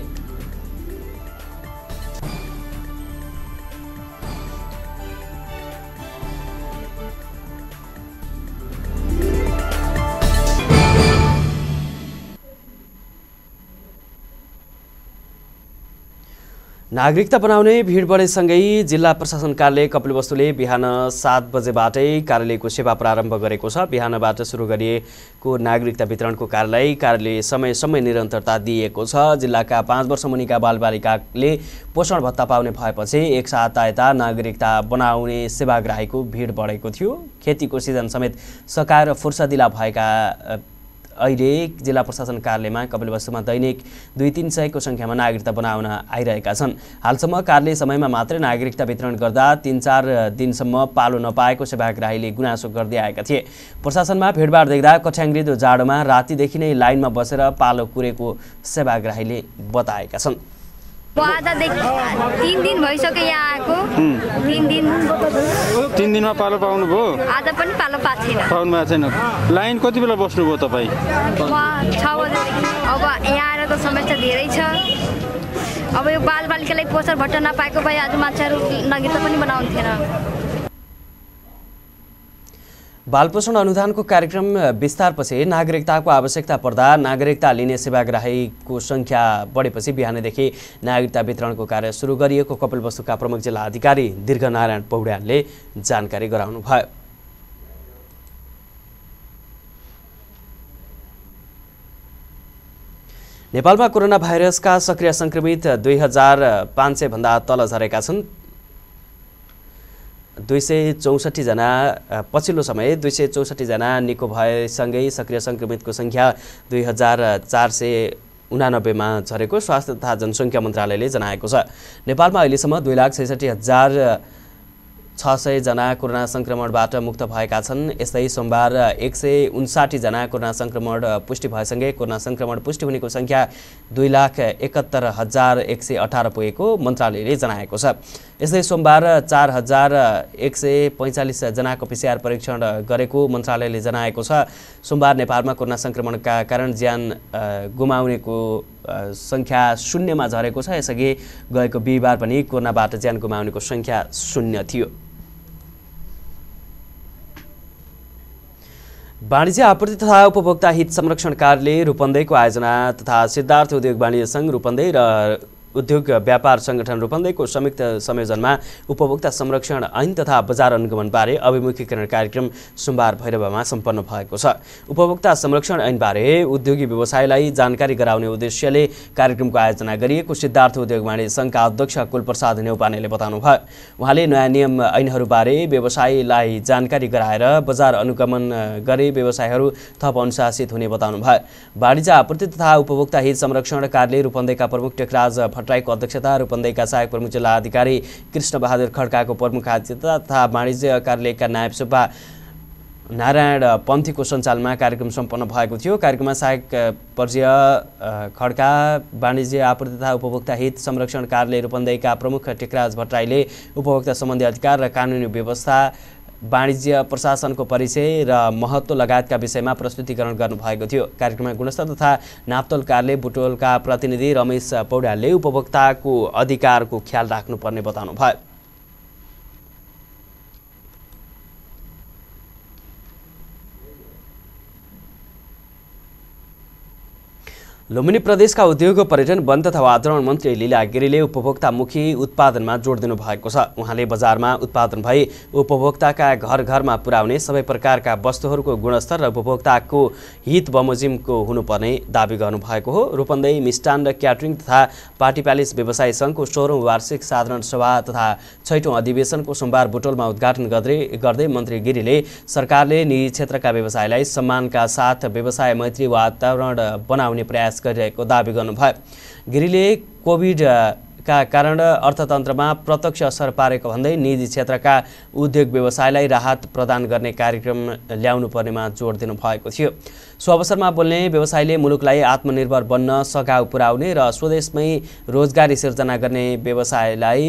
नागरिकता बनाउने भिड बढेसँगै जिल्ला प्रशासन कार्यालय कपिलवस्तुले बिहान सात बजेबाटै कार्यालयको सेवा प्रारम्भ गरेको छ। बिहानबाट सुरु गरिएको नागरिकता वितरणको कार्यालय कार्यालय समय समय निरन्तरता दिएको छ। जिल्लाका पाँच वर्ष मुनिका बालबालिकाले पोषण भत्ता पाउने भएपछि एक साता यता नागरिकता बनाउने सेवाग्राहीको भिड बढेको थियो। खेतीको सिजन समेत सकाएर फुर्सदिला भएका अहिले जिल्ला प्रशासन कार्यालयमा कपिलवस्तुमा दैनिक दुई तीन सयको सङ्ख्यामा नागरिकता बनाउन आइरहेका छन्। हालसम्म कार्यालय समयमा मात्रै नागरिकता वितरण गर्दा तीन चार दिनसम्म पालो नपाएको सेवाग्राहीले गुनासो गर्दै आएका थिए। प्रशासनमा भिडभाड देख्दा कठ्याङ्ग्रिदो जाडोमा रातिदेखि नै लाइनमा बसेर पालो कुरेको सेवाग्राहीले बताएका छन्। म आजदेखि तीन दिन भइसक्यो यहाँ आएको। तीन दिन तीन दिनमा पालो पाउनु भयो? आज पनि पालो पाएको छैन। पाउनु भएको छैन। लाइन कति बेला बस्नुभयो तपाईँ? म छ बजेदेखि। अब यहाँ आएर त समस्या धेरै छ। अब यो बालबालिकालाई पोषण भत्ता नपाएको भए आज मान्छेहरू नागरिकता पनि बनाउँथेन। बालपोषण अनुदानको कार्यक्रम विस्तारपछि नागरिकताको आवश्यकता पर्दा नागरिकता लिने सेवाग्राहीको सङ्ख्या बढेपछि बिहानैदेखि नागरिकता वितरणको कार्य सुरु गरिएको कपिलवस्तुका प्रमुख जिल्ला अधिकारी दीर्घनारायण पौड्यालले जानकारी गराउनुभयो। नेपालमा कोरोना भाइरसका सक्रिय सङ्क्रमित दुई हजार पाँच सय भन्दा तल झरेका छन्। दुई सय चौसठी जना पछिल्लो समय दुई सय चौसठी जना निको भएसँगै सक्रिय सङ्क्रमितको सङ्ख्या दुई हजार चार सय उनानब्बेमा झरेको स्वास्थ्य तथा जनसङ्ख्या मन्त्रालयले जनाएको छ। नेपालमा अहिलेसम्म दुई लाख छैसठी हजार छ सय जना कोरोना सङ्क्रमणबाट मुक्त भएका छन्। यस्तै सोमबार एक सय उन्साठी जना कोरोना सङ्क्रमण पुष्टि भएसँगै कोरोना सङ्क्रमण पुष्टि हुनेको सङ्ख्या दुई लाख एकहत्तर हजार एक सय अठार पुगेको मन्त्रालयले जनाएको छ। यस्तै सोमबार चार हजार एक सय पैँचालिस जनाको पिसिआर परीक्षण गरेको मन्त्रालयले जनाएको छ। सोमबार नेपालमा कोरोना सङ्क्रमणका कारण ज्यान गुमाउनेको सङ्ख्या शून्यमा झरेको छ। यसअघि गएको बिहिबार पनि कोरोनाबाट ज्यान गुमाउनेको सङ्ख्या शून्य थियो। वाणिज्य आपूर्ति तथा उपभोक्ता हित संरक्षण कार्यालय रूपन्देहीको आयोजना तथा सिद्धार्थ उद्योग वाणिज्य सङ्घ रूपन्देही र उद्योग व्यापार संगठन रूपन्देहीको संयुक्त संयोजनमा उपभोक्ता संरक्षण ऐन तथा बजार अनुगमनबारे अभिमुखीकरण कार्यक्रम सोमबार भैरवमा सम्पन्न भएको छ। उपभोक्ता संरक्षण ऐनबारे उद्योगी व्यवसायलाई जानकारी गराउने उद्देश्यले कार्यक्रमको आयोजना गरिएको सिद्धार्थ उद्योग वाणिज्य संघका अध्यक्ष कुलप्रसाद नेउपानेले बताउनुभयो। उहाँले नयाँ नियम ऐनहरूबारे व्यवसायीलाई जानकारी गराएर बजार अनुगमन गरी व्यवसायहरू थप अनुशासित हुने बताउनुभयो। वाणिज्य आपूर्ति तथा उपभोक्ता हित संरक्षण कार्यालय रूपन्देहीका प्रमुख टेकराज भट्टराईको अध्यक्षता, रूपन्देहीका सहायक प्रमुख जिल्ला अधिकारी कृष्ण बहादुर खड्काको प्रमुख अध्यक्षता तथा वाणिज्य कार्यालयका नायब सुब्बा नारायण पन्थीको सञ्चालनमा कार्यक्रम सम्पन्न भएको थियो। कार्यक्रममा सहायक पर्यय खड्का, वाणिज्य आपूर्ति तथा उपभोक्ता हित संरक्षण कार्यालय रूपन्देहीका प्रमुख टेकराज भट्टराईले उपभोक्ता सम्बन्धी अधिकार र कानुनी व्यवस्था, वाणिज्य प्रशासनको परिचय र महत्त्व लगायतका विषयमा प्रस्तुतिकरण गर्नुभएको थियो। कार्यक्रममा गुणस्तर तथा नाप्तोल कार्यालय बुटोलका प्रतिनिधि रमेश पौड्यालले उपभोक्ताको अधिकारको ख्याल राख्नुपर्ने बताउनुभयो। लुम्बिनी प्रदेशका उद्योग, पर्यटन, वन तथा वातावरण मन्त्री लीला गिरीले उपभोक्तामुखी उत्पादनमा जोड दिनु भएको छ। उहाँले बजारमा उत्पादन भई उपभोक्ताका घर घरमा पुर्याउने सबै प्रकारका वस्तुहरूको गुणस्तर र उपभोक्ताको हित बमोजिमको हुनुपर्ने दावी गर्नुभएको हो। रूपन्देही मिष्टान्न क्याटरिङ तथा पार्टी प्यालेस व्यवसायी सङ्घको सोह्रौँ वार्षिक साधारण सभा तथा छैटौँ अधिवेशनको सोमबार बुटोलमा उद्घाटन गर्दै गर्दै मन्त्री गिरीले सरकारले निजी क्षेत्रका व्यवसायलाई सम्मानका साथ व्यवसाय मैत्री वातावरण बनाउने प्रयास गरिरहेको दावी गर्नुभयो। गिरीले कोभिड का कारण अर्थतन्त्रमा प्रत्यक्ष असर पारेको भन्दै निजी क्षेत्रका उद्योग व्यवसायलाई राहत प्रदान गर्ने कार्यक्रम ल्याउनु पर्नेमा जोड दिनुभएको थियो। सो अवसरमा बोल्ने व्यवसायीले मुलुकलाई आत्मनिर्भर बन्न सघाउ पुर्याउने र स्वदेशमै रोजगारी सिर्जना गर्ने व्यवसायलाई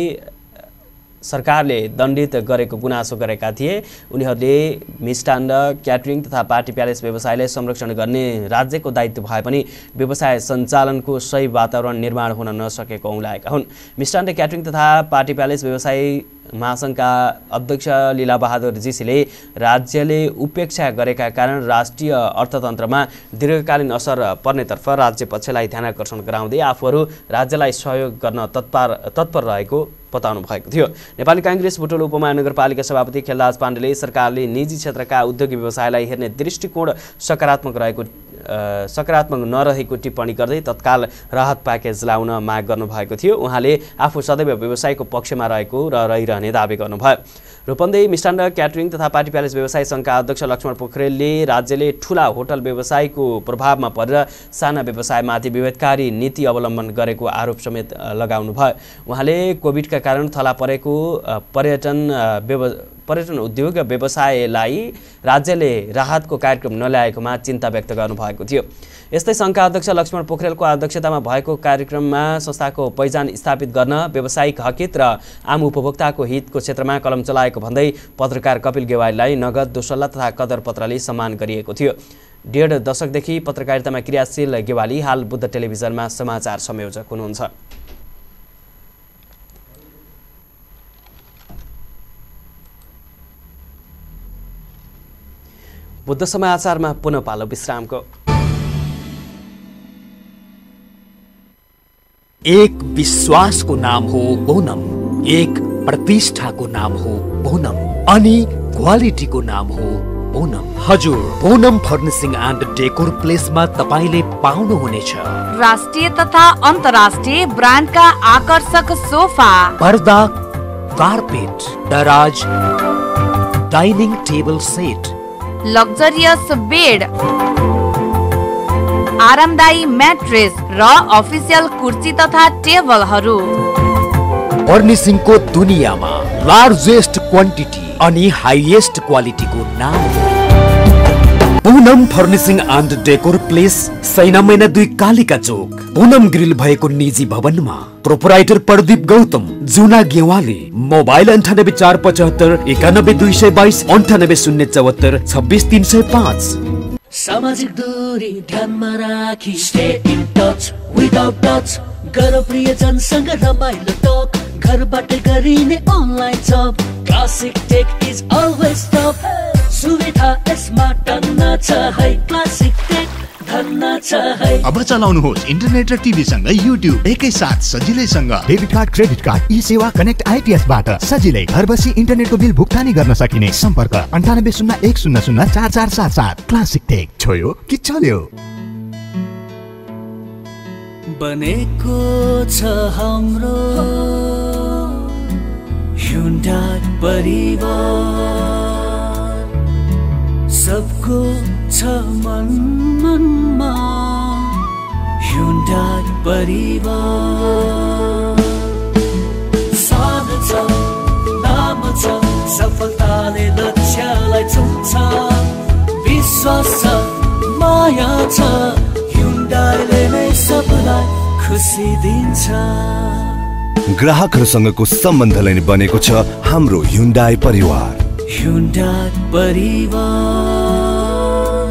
सरकारले दण्डित गरेको गुनासो गरेका थिए। उनीहरूले मिष्टान्न क्याटरिङ तथा पार्टी प्यालेस व्यवसायलाई संरक्षण गर्ने राज्यको दायित्व भए पनि व्यवसाय सञ्चालनको सही वातावरण निर्माण हुन नसकेको औँल्याएका हुन्। मिष्टान्न क्याटरिङ तथा पार्टी प्यालेस व्यवसायी महासङ्घका अध्यक्ष लीला बहादुर जीसीले राज्यले उपेक्षा गरेका कारण राष्ट्रिय अर्थतन्त्रमा दीर्घकालीन असर पर्नेतर्फ राज्य पक्षलाई ध्यानाकर्षण गराउँदै आफूहरू राज्यलाई सहयोग गर्न तत्पर तत्पर रहेको बताउनु भएको थियो। नेपाली कांग्रेस बुटोल उपमहानगरपालिका सभापति खेलराज पाण्डेले सरकारले निजी क्षेत्रका उद्योगी व्यवसायलाई हेर्ने दृष्टिकोण सकारात्मक रहेको सकारात्मक नरहेको टिप्पणी गर्दै तत्काल राहत प्याकेज ल्याउन माग गर्नुभएको थियो। उहाँले आफू सदैव व्यवसायको पक्षमा रहेको र रहिरहने दावी गर्नुभयो। रूपन्देही मिष्टान्न क्याटरिङ तथा पार्टी प्यालेस व्यवसायी सङ्घका अध्यक्ष लक्ष्मण पोखरेलले राज्यले ठूला होटल व्यवसायको प्रभावमा परेर साना व्यवसायमाथि विभेदकारी नीति अवलम्बन गरेको आरोप समेत लगाउनुभयो। उहाँले कोभिडका कारण थला परेको पर्यटन व्यव पर्यटन उद्योग व्यवसायलाई राज्यले राहतको कार्यक्रम नल्याएकोमा चिन्ता व्यक्त गर्नुभएको थियो। यस्तै सङ्घका अध्यक्ष लक्ष्मण पोखरेलको अध्यक्षतामा भएको कार्यक्रममा संस्थाको पहिचान स्थापित गर्न व्यावसायिक हकित र आम उपभोक्ताको हितको क्षेत्रमा कलम चलाएको भन्दै पत्रकार कपिल गेवालीलाई नगद दोसल्ला तथा कदर पत्रले सम्मान गरिएको थियो। डेढ दशकदेखि पत्रकारितामा क्रियाशील गेवाली हाल बुद्ध टेलिभिजनमा समाचार संयोजक हुनुहुन्छ। बुद्ध समाचारमा पुनः पालो विश्रामको। एक विश्वासको नाम हो ओनम, एक प्रतिष्ठाको नाम हो ओनम, अनि क्वालिटीको नाम हो ओनम। हजुर, ओनम फर्निशिङ एन्ड डेकोर प्लेसमा तपाईले पाउनुहुनेछ राष्ट्रिय तथा अन्तर्राष्ट्रिय ब्रान्डका आकर्षक सोफा, पर्दा, कार्पेट, दराज, dining table set, luxurious bed, आरामदायी म्याट्रेस र अफिसियल कुर्सी तथा टेबलहरू। फर्निशिङको दुनियाँमा लार्जेस्ट क्वान्टिटी अनि हाईएस्ट क्वालिटीको नाम Poonam furnishing and decor place, Saina Maina दुई कालिका चोक, पूनम ग्रिल भएको निजी भवनमा। प्रोपराइटर प्रदीप गौतम, जुना गेवाली। मोबाइल अन्ठानब्बे चार पचहत्तर एकानब्बे दुई सय बाइस अन्ठानब्बे शून्य चौहत्तर छब्बिस तीन सय पाँच। सामाजिक दूरी ध्यानमा राखी stay in touch without touch, गर प्रियजनसँग रमाइलो टक, घरबाट गरिने online job, classic tech is always top, सुविधा यसमा टन्न छ है क्लासिक टेक, धन्ना चाहे। अब चलाउनुहोस् इन्टरनेट र टिभी सँग युट्युब एकैसाथ सजिलैसँग। Debit card, credit card, e Sewa connect IPS बाट सजिलै घर बसी इन्टरनेटको बिल भुक्तानी गर्न सकिने। सम्पर्क अन्ठानब्बे शून्य एक शून्य शून्य चार चार सात सात। क्लासिक टेक, छोयो कि चल्यो। बनेको छ हाम्रो Hyundai परिवार, सबको छ मन मनमा Hyundai परिवार। साथ छ, नाम छ, सफलताले लक्ष्यलाई छुन्छ, विश्वास छ, माया छ, Hyundaiले नै सबलाई खुसी दिन्छ। ग्राहकहरूसँगको सम्बन्धलाई नै बनेको छ हाम्रो Hyundai परिवार। Hyundai परिवार।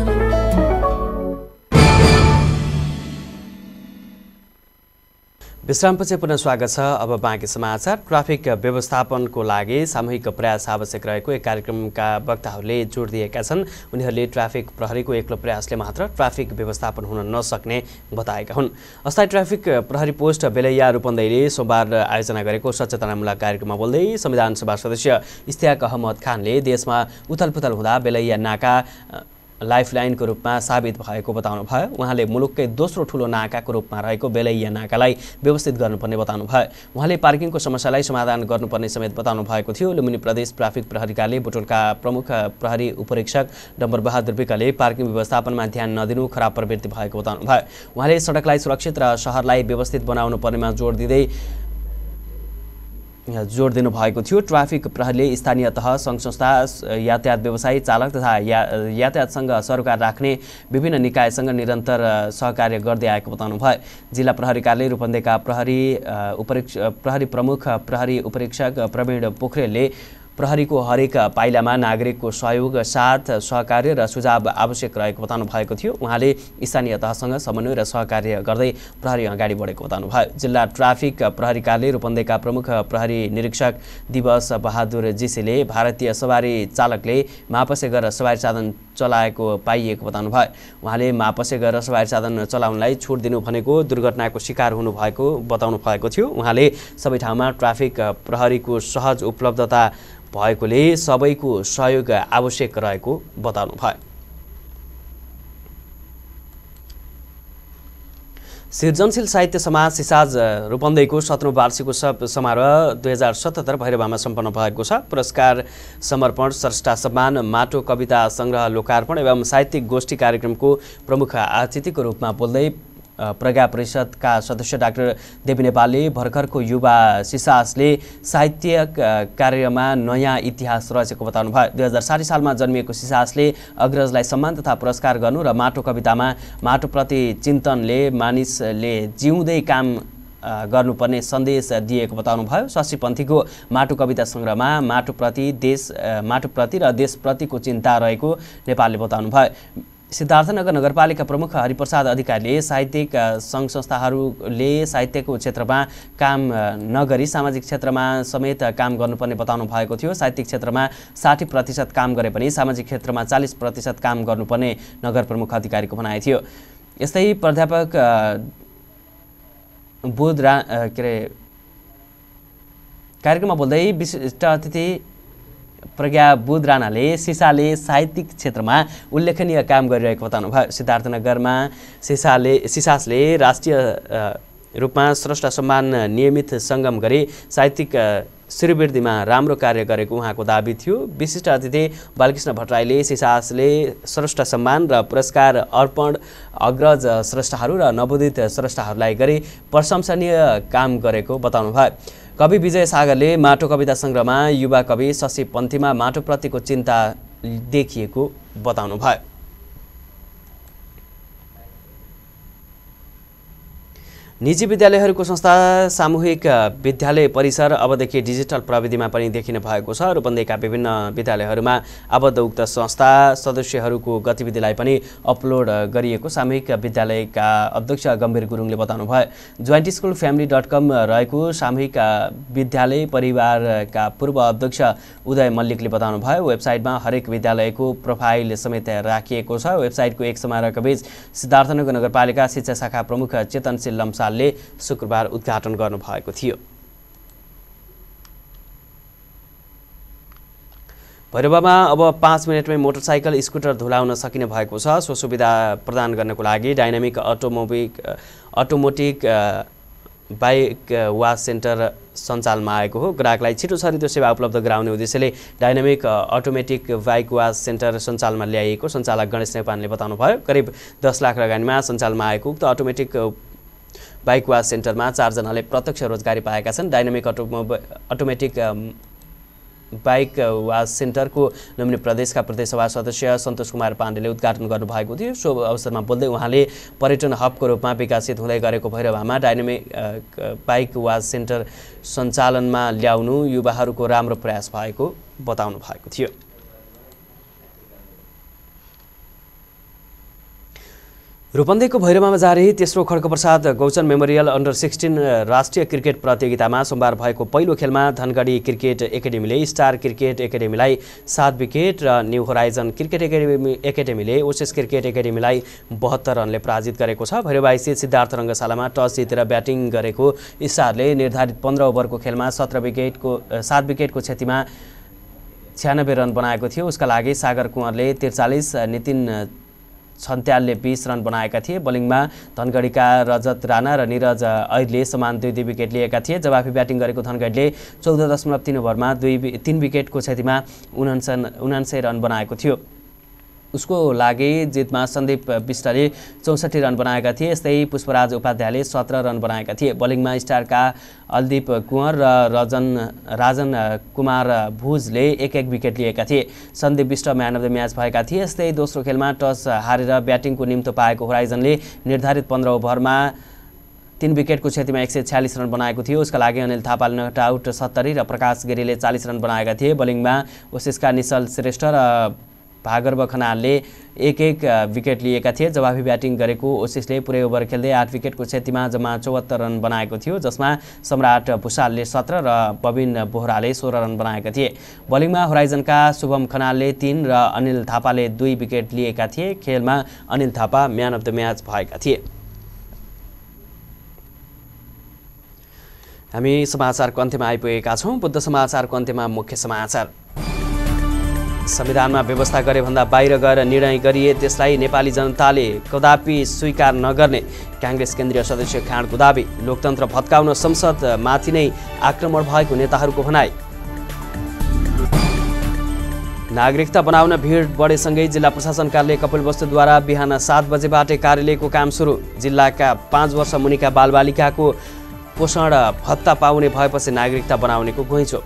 विश्रामपछि पुनः स्वागत छ। अब बाँकी समाचार। ट्राफिक व्यवस्थापनको लागि सामूहिक प्रयास आवश्यक रहेको एक कार्यक्रमका वक्ताहरूले जोड दिएका छन्। उनीहरूले ट्राफिक प्रहरीको एक्लो प्रयासले मात्र ट्राफिक व्यवस्थापन हुन नसक्ने बताएका हुन्। अस्थायी ट्राफिक प्रहरी पोस्ट बेलैया रूपन्देहीले सोमबार आयोजना गरेको सचेतनामूलक कार्यक्रममा बोल्दै संविधान सभा सदस्य इस्तियाक अहमद खानले देशमा उथलपुथल हुँदा बेलैया नाका लाइफलाइनको रूपमा साबित भएको बताउनु भयो। उहाँले मुलुककै दोस्रो ठुलो नाकाको रूपमा रहेको बेलैया नाकालाई व्यवस्थित गर्नुपर्ने बताउनु भयो। उहाँले पार्किङको समस्यालाई समाधान गर्नुपर्ने समेत बताउनु भएको थियो। लुम्बिनी प्रदेश ट्राफिक प्रहरी कार्यालय बुटोलका प्रमुख प्रहरी उपरीक्षक डम्बर बहादुर विकले पार्किङ व्यवस्थापनमा ध्यान नदिनु खराब प्रवृत्ति भएको बताउनु भयो। उहाँले सडकलाई सुरक्षित र शहरलाई व्यवस्थित बनाउनु पर्नेमा जोड दिँदै जोड दिनु भएको थियो। ट्राफिक प्रहरीले स्थानीय तह सङ्घ संस्था, यातायात व्यवसायी, चालक तथा या यातायातसँग सरोकार राख्ने विभिन्न निकायसँग निरन्तर सहकार्य गर्दै आएको बताउनु भयो। जिल्ला प्रहरी कार्यालय रूपन्देहीका प्रहरी उपरीक्ष प्रहरी प्रमुख प्रहरी उपरीक्षक प्रवीण पोखरेलले प्रहरीको हरेक पाइलामा नागरिकको सहयोग, साथ, सहकार्य र सुझाव आवश्यक रहेको बताउनु भएको थियो। उहाँले स्थानीय तहसँग समन्वय र सहकार्य गर्दै प्रहरी अगाडि बढेको बताउनु भयो। जिल्ला ट्राफिक प्रहरी कार्यालय रूपन्देहीका प्रमुख प्रहरी निरीक्षक दिवस बहादुर जीसीले भारतीय सवारी चालकले मापसे गरेर सवारी साधन चलाएको पाइएको बताउनु भयो। उहाँले मापसे गरेर सवारी साधन चलाउनलाई छुट दिनु भनेको दुर्घटनाको शिकार हुनुभएको बताउनु भएको थियो। उहाँले सबै ठाउँमा ट्राफिक प्रहरीको सहज उपलब्धता भएकोले सबैको सहयोग आवश्यक रहेको बताउनु भयो। सृजनशील साहित्य समाज सिसाज रूपन्देहीको सत्रौं वार्षिक उत्सव समारोह दुई हजार सतहत्तर भैरवामा सम्पन्न भएको छ। पुरस्कार समर्पण, स्रष्टा सम्मान, माटो कविता सङ्ग्रह लोकार्पण एवं साहित्यिक गोष्ठी कार्यक्रमको प्रमुख अतिथिको रूपमा बोल्दै प्रज्ञा परिषदका सदस्य डाक्टर देवी नेपालले भर्खरको युवा सिसासले साहित्यिक कार्यमा नयाँ इतिहास रचेको बताउनु भयो। दुई हजार साठी सालमा जन्मिएको सिसासले अग्रजलाई सम्मान तथा पुरस्कार गर्नु र माटो कवितामा माटोप्रति चिन्तनले मानिसले जिउँदै काम गर्नुपर्ने सन्देश दिएको बताउनु भयो। शशीपन्थीको माटो कविता सङ्ग्रहमा माटोप्रति देश माटोप्रति र देशप्रतिको चिन्ता रहेको नेपालले बताउनु भयो। सिद्धार्थनगर नगरपालिका प्रमुख हरिप्रसाद अधिकारीले साहित्यिक सङ्घ संस्थाहरूले साहित्यको क्षेत्रमा काम नगरी सामाजिक क्षेत्रमा समेत काम गर्नुपर्ने बताउनु भएको थियो। साहित्यिक क्षेत्रमा साठी प्रतिशत काम गरे पनि सामाजिक क्षेत्रमा चालिस प्रतिशत काम गर्नुपर्ने नगर प्रमुख अधिकारीको भनाइ थियो। यस्तै प्राध्यापक बुध रा के अरे कार्यक्रममा बोल्दै विशिष्ट अतिथि प्रज्ञा बुध राणाले सिसाले साहित्यिक क्षेत्रमा उल्लेखनीय काम गरिरहेको बताउनु भयो। सिद्धार्थनगरमा सिसाले सिसासले राष्ट्रिय रूपमा स्रष्टा सम्मान नियमित सङ्गम गरी साहित्यिक श्रीवृद्धिमा राम्रो कार्य गरेको उहाँको दाबी थियो। विशिष्ट अतिथि बालकृष्ण भट्टराईले सिसासले स्रष्टा सम्मान र पुरस्कार अर्पण अग्रज स्रष्टाहरू र नवोदित स्रष्टाहरूलाई गरी प्रशंसनीय काम गरेको बताउनु भयो। कवि विजय सागरले माटो कविता सङ्ग्रहमा युवा कवि शशीपन्थीमा माटोप्रतिको चिन्ता देखिएको बताउनु भयो। निजी विद्यालयहरूको संस्था सामूहिक विद्यालय परिसर अबदेखि डिजिटल प्रविधिमा पनि देखिन भएको छ। रूपन्देहीका विभिन्न विद्यालयहरूमा आबद्ध उक्त संस्था सदस्यहरूको गतिविधिलाई पनि अपलोड गरिएको सामूहिक विद्यालयका अध्यक्ष गम्भीर गुरुङले बताउनुभयो। Joint school family dot com रहेको सामूहिक विद्यालय परिवारका पूर्व अध्यक्ष उदय मल्लिकले बताउनुभयो। वेबसाइटमा हरेक विद्यालयको प्रोफाइल समेत राखिएको छ। वेबसाइटको एक समारोहका बीच सिद्धार्थनगर नगरपालिका शिक्षा शाखा प्रमुख चेतनशील लम्सालले शुक्रबार उद्घाटन गर्नुभएको थियो। भैरवमा अब पाँच मिनटमै मोटरसाइकल स्कुटर धुलाउन सकिने भएको छ। सो सुविधा प्रदान गर्नको लागि डाइनामिक अटोमोबिक अटोमोटिक बाइक वास सेन्टर सञ्चालनमा आएको हो। ग्राहकलाई छिटो छरितो सेवा उपलब्ध गराउने उद्देश्यले dynamic automatic bike wash center सञ्चालनमा ल्याइएको सञ्चालक गणेश नेपालले बताउनुभयो। करिब दस लाख लगानीमा सञ्चालनमा आएको उक्त अटोमेटिक बाइक वास सेन्टरमा चारजनाले प्रत्यक्ष रोजगारी पाएका छन्। डाइनामिक अटोमो अटोमेटिक बाइक वास सेन्टरको लुम्बिनी प्रदेशका प्रदेश सभा सदस्य सन्तोष कुमार पाण्डेले उद्घाटन गर्नुभएको थियो। सो अवसरमा बोल्दै उहाँले पर्यटन हबको रूपमा विकसित हुँदै गरेको भैरवमा डाइनामिक बाइक वास सेन्टर सञ्चालनमा ल्याउनु युवाहरूको राम्रो प्रयास भएको बताउनु भएको थियो। रूपन्देहीको भैरवमा जारी तेस्रो Khadgaprasad Gauchan memorial under sixteen राष्ट्रिय क्रिकेट प्रतियोगितामा सोमबार भएको पहिलो खेलमा धनगढी क्रिकेट एकाडेमीले स्टार क्रिकेट एकाडेमीलाई सात विकेट र न्यू होराइजन क्रिकेट एकाडेमी एकाडेमीले ओसेस क्रिकेट एकाडेमीलाई बहत्तर रनले पराजित गरेको छ। भैरवस्थित सिद्धार्थ रङ्गशालामा टस जितेर ब्याटिङ गरेको स्टारले निर्धारित पन्ध्र ओभरको खेलमा सत्र विकेटको सात विकेटको क्षतिमा छ्यानब्बे रन बनाएको थियो। उसका लागि सागर कुँवरले त्रिचालिस, नितिन छन्त्यालले बीस रन बनाएका थिए। बोलिङमा धनगढीका रजत राणा र निरज ऐरले समान दुई दुई विकेट लिएका थिए। जवाफी ब्याटिङ गरेको धनगढीले चौध दशमलव तीन ओभरमा दुई तीन विकेटको क्षतिमा उनान्सय उनान्सय रन बनाएको थियो। उसको लागि जितमा सन्दीप विष्टले चौसठी रन बनाएका थिए। यस्तै पुष्पराज उपाध्यायले सत्र रन बनाएका थिए। बोलिङमा स्टारका अलदीप कुँवर र रजन राजन कुमार भुजले एक एक विकेट लिएका थिए। Sandeep Bista man of the match भएका थिए। यस्तै दोस्रो खेलमा टस हारेर ब्याटिङको निम्तो पाएको होराइजनले निर्धारित पन्ध्र ओभरमा तीन विकेटको क्षतिमा एक सय छ्यालिस रन बनाएको थियो। उसका लागि अनिल थापाले नट आउट सत्तरी र प्रकाश गिरीले चालिस रन बनाएका थिए। बोलिङमा ओसेसका निशल श्रेष्ठ र भागर्भ खनालले एक एक विकेट लिएका थिए। जवाफी ब्याटिङ गरेको ओसिसले पुरै ओभर खेल्दै आठ विकेटको क्षतिमा जम्मा चौहत्तर रन बनाएको थियो, जसमा सम्राट भुषालले सत्र र बबिन बोहराले सोह्र रन बनाएका थिए। बोलिङमा होराइजनका शुभम खनालले तीन र अनिल थापाले दुई विकेट लिएका थिए। खेलमा Anil Thapa man of the match भएका थिए। हामी समाचारको अन्त्यमा आइपुगेका छौँ। बुद्ध समाचारको अन्त्यमा मुख्य समाचार। संविधानमा व्यवस्था गरे भन्दा बाहिर गएर निर्णय गरिए त्यसलाई नेपाली जनताले कदापि स्वीकार नगर्ने कांग्रेस केन्द्रीय सदस्य खाँडको दाबी। लोकतन्त्र भत्काउन संसदमाथि नै आक्रमण भएको नेताहरूको भनाई। नागरिकता बनाउन भिड बढेसँगै जिल्ला प्रशासन कार्यालय कपिलवस्तुद्वारा बिहान सात बजेबाटै कार्यालयको काम सुरु। जिल्लाका पाँच वर्ष मुनिका बालबालिकाको पोषण भत्ता पाउने भएपछि नागरिकता बनाउनेको घुइँचो।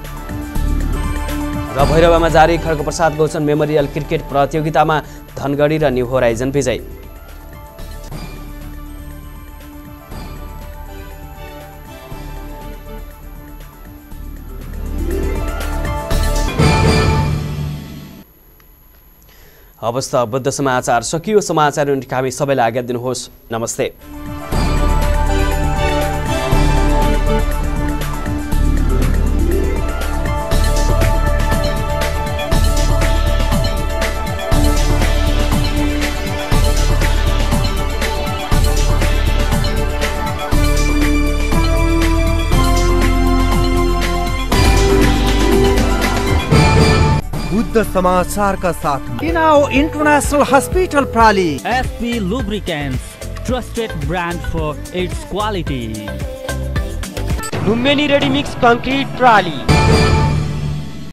र भैरवमा जारी खड्गप्रसाद गौचन मेमोरियल क्रिकेट प्रतियोगितामा धनगढी र न्यू होराइजन विजयी। अवस्था बुद्ध समाचार सकियो। समाचार हामी सबैलाई आज्ञा दिनुहोस्। नमस्ते। बुद्ध समाचार का साथ किनाओ इंटरनेशनल हॉस्पिटल प्राली। SP lubricants, trusted brand for its quality. Lumbini ready mix concrete प्राली।